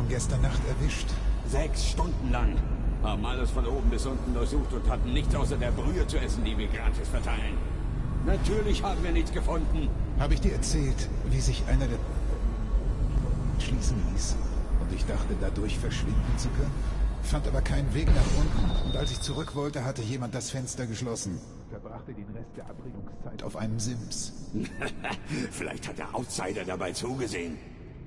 ihn gestern Nacht erwischt? 6 Stunden lang. Haben alles von oben bis unten durchsucht und hatten nichts außer der Brühe zu essen, die wir gratis verteilen. Natürlich haben wir nichts gefunden. Habe ich dir erzählt, wie sich einer der schließen ließ? Und ich dachte, dadurch verschwinden zu können? Fand aber keinen Weg nach unten. Und als ich zurück wollte, hatte jemand das Fenster geschlossen. Verbrachte den Rest der Abrigungszeit auf einem Sims. Vielleicht hat der Outsider dabei zugesehen.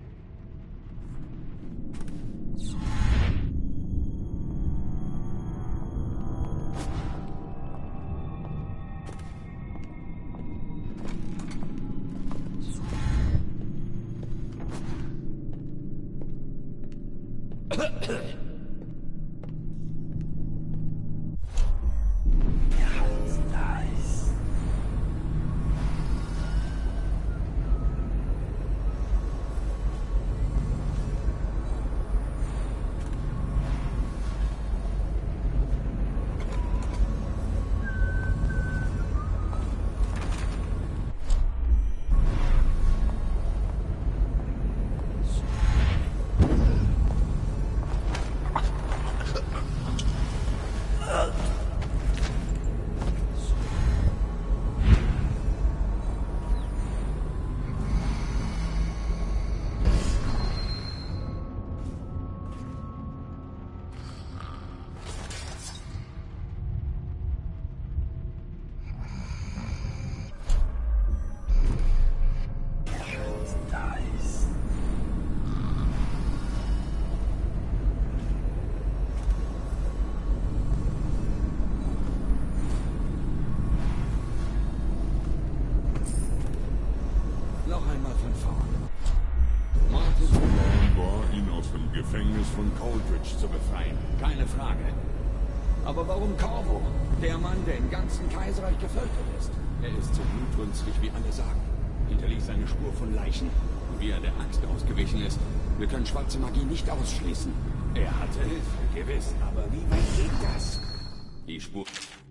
Von Coldridge zu befreien. Keine Frage. Aber warum Corvo? Der Mann, der im ganzen Kaiserreich gefoltert ist. Er ist so blutrünstig, wie alle sagen. Hinterließ eine Spur von Leichen. Und wie er der Axt ausgewichen ist. Wir können schwarze Magie nicht ausschließen. Er hatte Hilfe, gewiss. Aber wie weit geht das? Die Spur...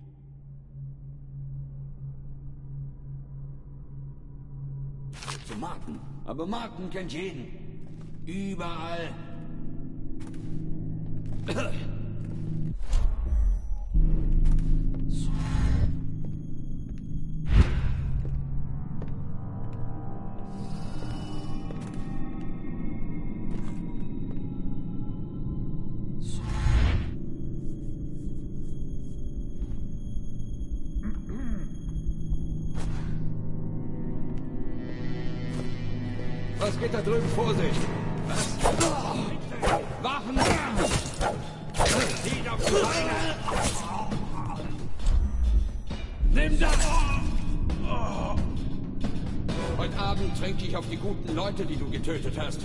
Zu Martin. Aber Martin kennt jeden. Überall... Was geht da drüben? Vorsicht! Was? Wachen! Sieht auf die Beine! Nimm das! Heute Abend trinke ich auf die guten Leute, die du getötet hast.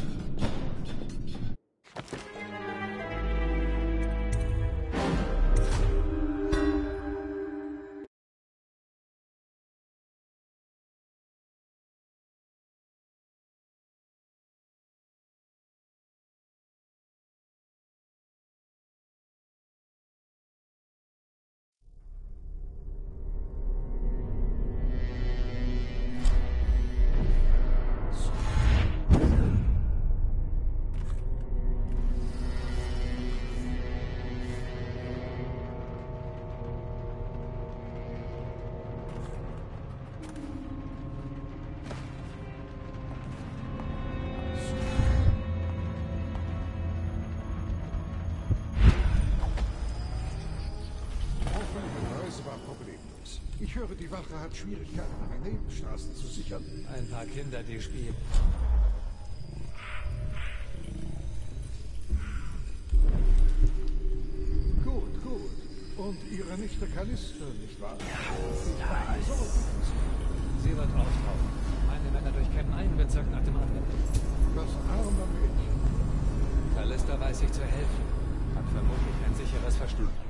Ich höre, die Wache hat Schwierigkeiten, eine Nebenstraße zu sichern. Ein paar Kinder, die spielen. Gut, gut. Und Ihre Nichte Callisto, nicht wahr? Ja, sie wird auftauchen. Meine Männer durchkämmen einen Bezirk nach dem anderen. Das arme Mädchen. Callisto weiß sich zu helfen. Hat vermutlich ein sicheres Versteck.